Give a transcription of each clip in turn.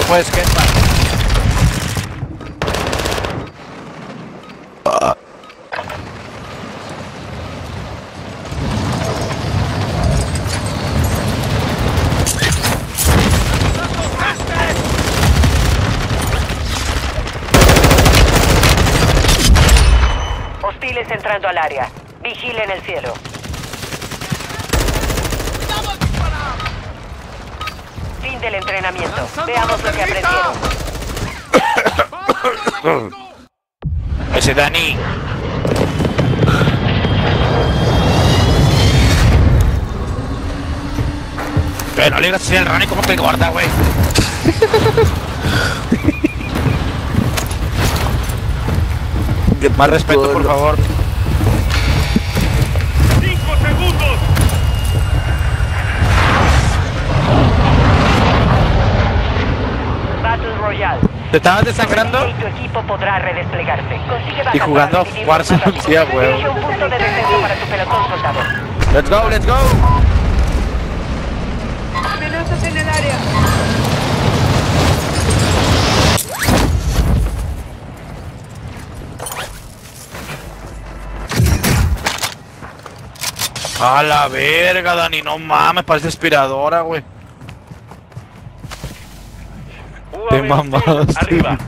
puedes, Kemba. Hostiles entrando al área. Vigilen el cielo. Fin del entrenamiento. Veamos lo que aprendieron. Ese Dani. Pero no le digas así al Rani como te guarda, güey. Más respeto, por favor. 5 segundos. Battle Royale. ¿Te estabas desangrando? Y tu equipo podrá redesplegarse. Consigue bajas Y jugando para a Warzone, recibir sí, a huevo. Dirige un punto de descenso para tu pelotón, soldado. Let's go, let's go. Amenazas en el área. A la verga, Dani, no mames, parece aspiradora, güey. Te mamaste. Arriba.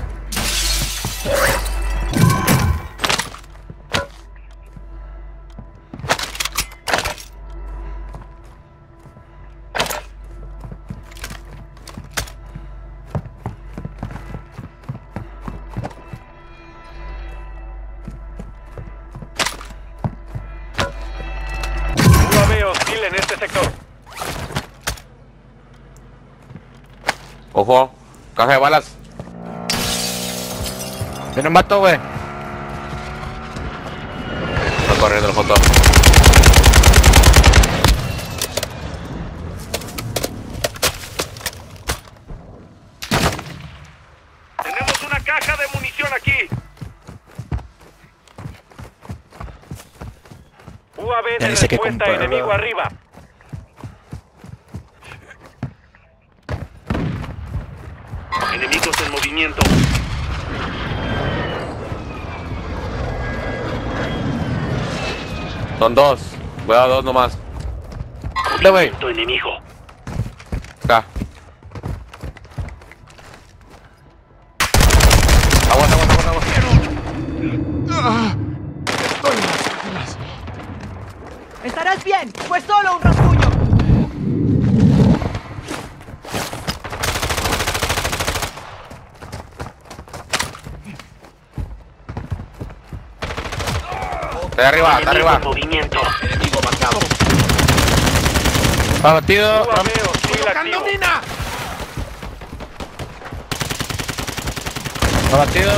UAV hostil en este sector. Ojo, caja de balas. Viene un vato, güey. Está corriendo el foto. Tenemos una caja de munición aquí. UAV de Ya dice que respuesta comprarlo. enemigo arriba. Enemigos en movimiento. Son dos. Voy a dos nomás. Le güey. Tu enemigo. Acá. Aguanta, aguanta, aguanta, aguanta. Estarás bien. Fue solo un rasguño. Está arriba, está arriba. Movimiento. Abatido. UAV hostil activo. Abatido.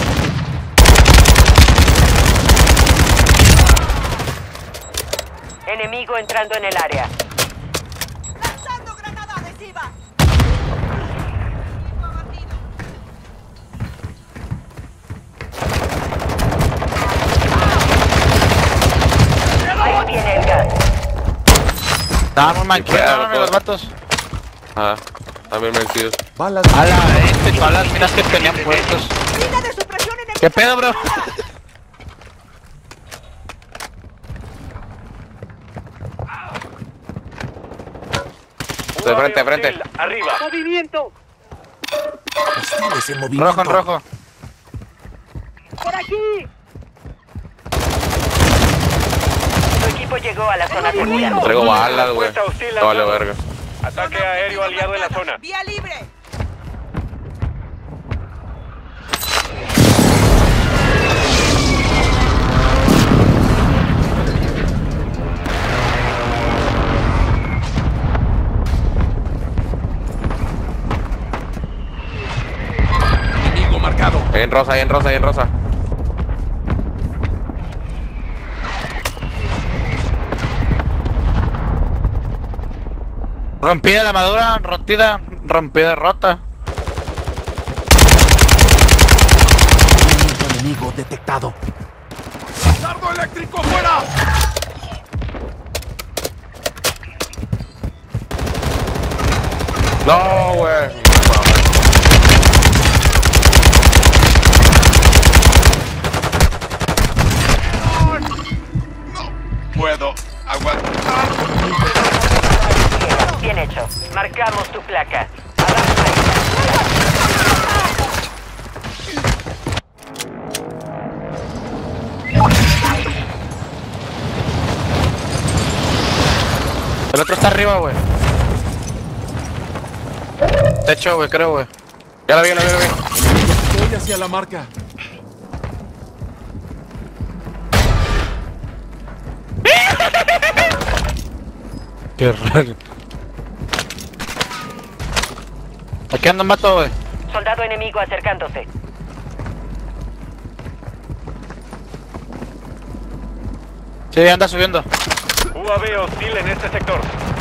Enemigo entrando en el área. ¡Lanzando granada adhesiva! Ahí viene el gas. Estaban muy manqueados, Claro, los vatos. Ajá. También mentidos. A la todas las minas que tenían puestos. ¡Mina de supresión enemiga! ¿Qué pedo, bro? De frente, de frente. Hostil arriba. Movimiento. Rojo en rojo. ¡Por aquí! Tu equipo llegó a la zona segura. Traigo balas, güey. Respuesta hostil No vale lanzada. verga. Ataque aéreo aliado en la zona. ¡Vía libre! Ahí en rosa, ahí en rosa, ahí en rosa. Rompida la armadura, rompida, rota. Enemigo detectado. ¡Dardo eléctrico fuera! No, güey. hecho. Marcamos tu placa. Avanza ahí. El otro está arriba, güey. Techo, güey, creo, güey. Ya la vi, la vi, la vi. Voy hacia la marca. Qué raro. Aquí anda un mato, güey. Soldado enemigo acercándose. Sí, anda subiendo. UAV hostil en este sector.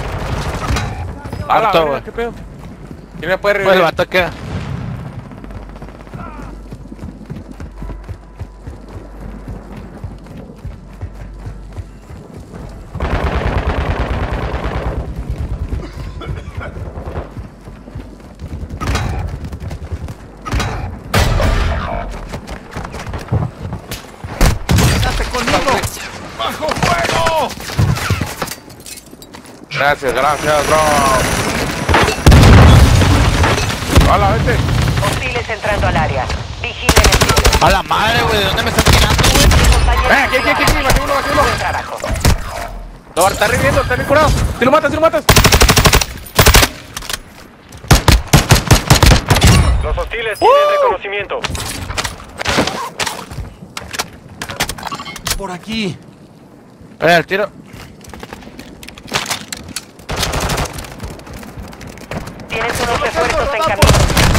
A la Harto, verga, güey. ¿qué pedo? ¿Quién me puede Pues el revivir? vato queda. ¡Quédate conmigo! ¡Bajo fuego! Gracias, gracias, bro. Hola, vete. Hostiles entrando al área. Vigilen el cielo. A la madre, güey, ¿de dónde me están tirando, güey? Compañeros, Aquí, bajé uno, bajé uno. buen trabajo. No, está reviviendo, está bien curado. Si lo matas, si lo matas. Los hostiles tienen reconocimiento. Por aquí. El tiro. Tienes unos refuerzos en camino.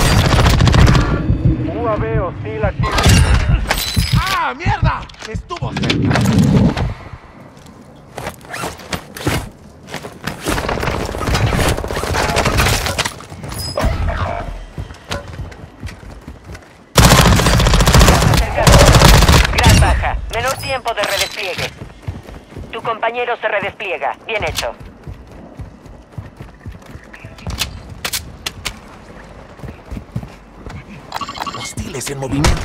UAV hostil activo. ¡Ah, mierda! Estuvo cerca. Gran baja. Menor tiempo de redespliegue. Tu compañero se redespliega. Bien hecho. Hostiles en movimiento.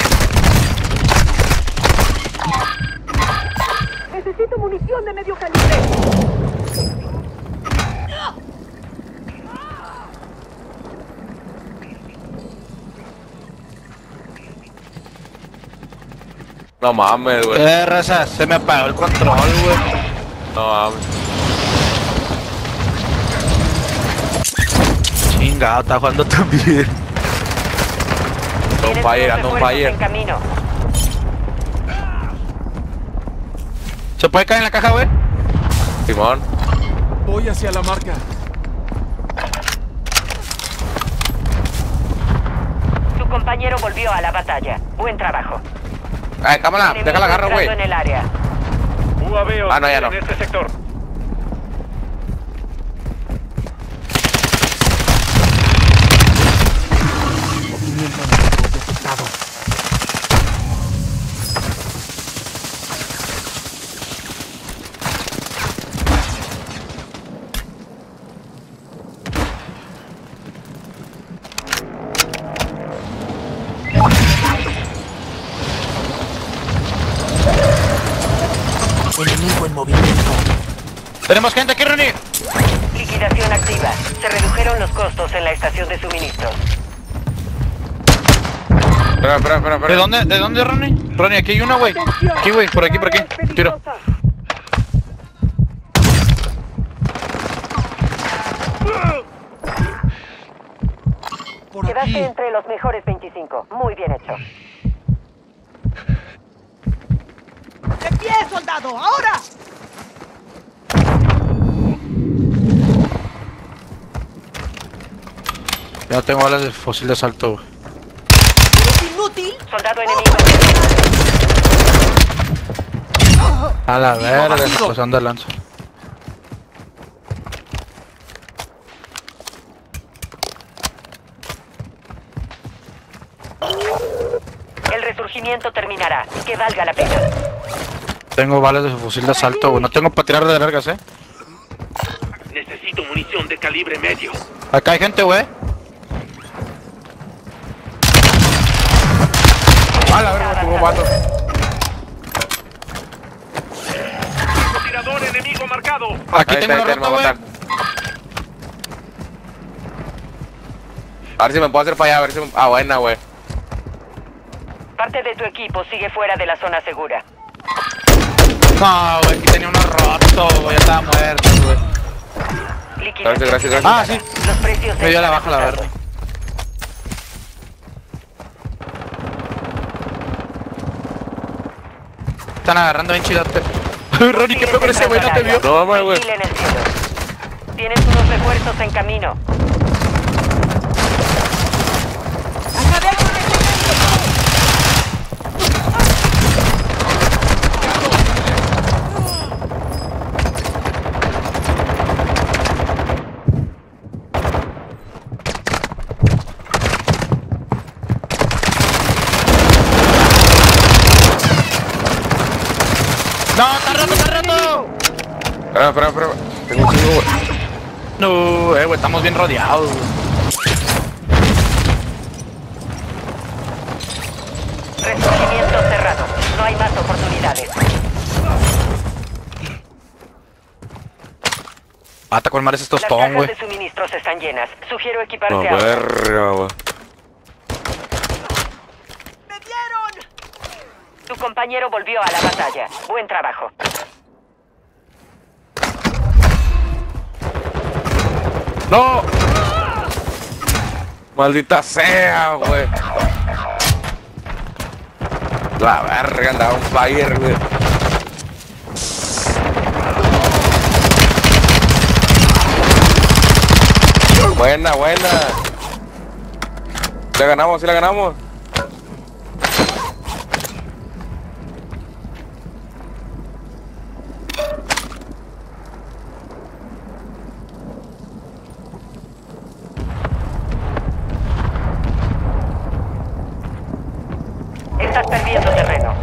Necesito munición de medio calibre. No mames, güey. Raza, se me apagó el control, güey. No mames. Chingado, está jugando también. On Tienes fire, unos ando on refuerzos fire. en camino. ¿Se puede caer en la caja, güey? Simón. Voy hacia la marca. Tu compañero volvió a la batalla. Buen trabajo. Ay, cámara, Enemigo déjala agarrar, güey. entrando en el área. UAV hostil Ah, no, ya no. en este sector. Movimiento enemigo detectado. Enemigo en movimiento. Tenemos gente aquí, Ronnie. Liquidación activa. Se redujeron los costos en la estación de suministros. Espera. ¿De dónde, Ronnie? Ronnie, aquí hay una, güey. Aquí, güey, por aquí. Tiro. Por aquí. Quedaste entre los mejores 25. Muy bien hecho. ¡De pie, soldado! ¡Ahora! Ya no tengo balas de fusil de asalto, güey. ¡Es inútil! Soldado enemigo. A la verga, se pasaron de lanza. El resurgimiento terminará. Que valga la pena. Tengo balas de fusil de asalto, güey. No tengo para tirar de largas, Necesito munición de calibre medio. Acá hay gente, güey. A la verga, tuvo mato. Tirador enemigo marcado. Aquí Ahí tengo está, una ahí te rota, va a güey. matar. A ver si me puedo hacer para allá, a ver si Ah, buena, güey. Parte de tu equipo sigue fuera de la zona segura. No, güey, aquí tenía uno roto, güey, ya estaba muerto, güey. Liquidación Gracias. finalizada. Ah, sí. Los precios Me dio la están baja, la ajustando. verdad. Están agarrando bien chidote. Ronnie, ¿qué peor con ese güey? ¿No te vio? No, mames, güey. Misiles en el cielo. Tienes unos refuerzos en camino. Acabé con el ¡No, está roto, está roto! Espera. Tengo un chingo, güey. No, güey, estamos bien rodeados, güey. Resurgimiento cerrado. No hay más oportunidades. Mata con mares estos Las ton, cajas güey. de suministros están llenas. Sugiero No, equiparse ahora. verga, güey. ¡Me dieron! Tu compañero volvió a la batalla. Buen trabajo. ¡No! Maldita sea, güey. La verga, andaba un fire, güey. Buena. Sí la ganamos. Estás perdiendo terreno.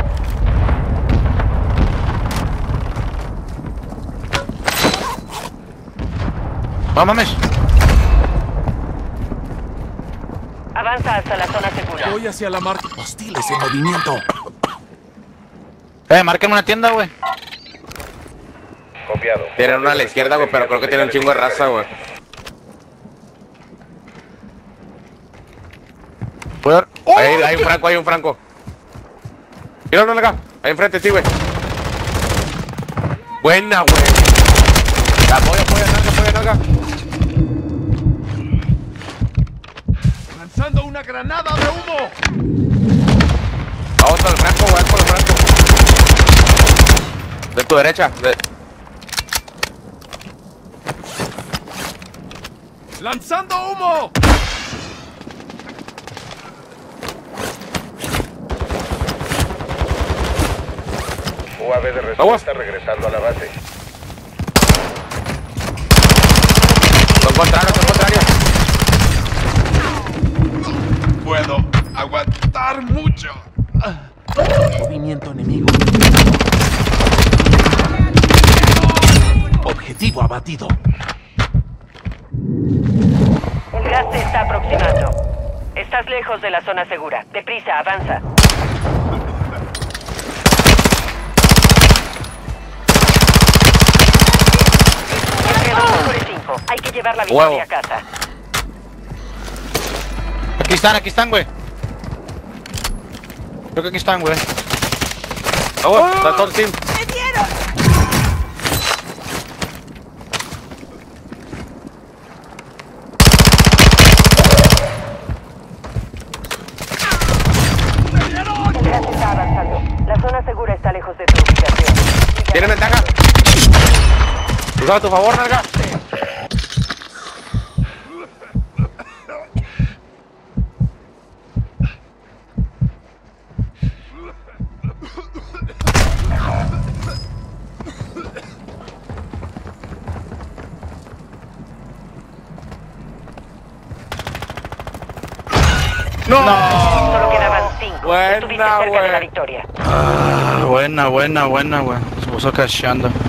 No mames. Avanza hasta la zona segura. Voy hacia la marca. Hostiles en movimiento. Marquen una tienda, güey. Copiado. Tienen una a la izquierda, güey, pero creo que tienen un chingo de raza, güey. ¿Puedo dar? Hay un franco. Míralo acá, ahí enfrente, sí, güey. Buena, güey. Apoya, nalga. Lanzando una granada de humo. Vamos con el franco, güey, con el franco. De tu derecha. Lanzando humo. UAV de respuesta regresando a la base. Son contrarios. Puedo aguantar mucho. Movimiento enemigo. Objetivo abatido. El gas se está aproximando. Estás lejos de la zona segura. Deprisa, avanza. Entre 2 sobre 5. Hay que llevar la victoria a casa. Aquí están, güey. Creo que aquí están, güey. Vamos, está todo el team. ¡Me dieron! El gas está avanzando. La zona segura está lejos de tu ubicación. ¿Tienes ventaja? Usa a tu favor, nalga. Solo quedaban 5. Buena, Estuviste cerca de la güey. victoria. Ah, buena, güey. Se puso cacheando.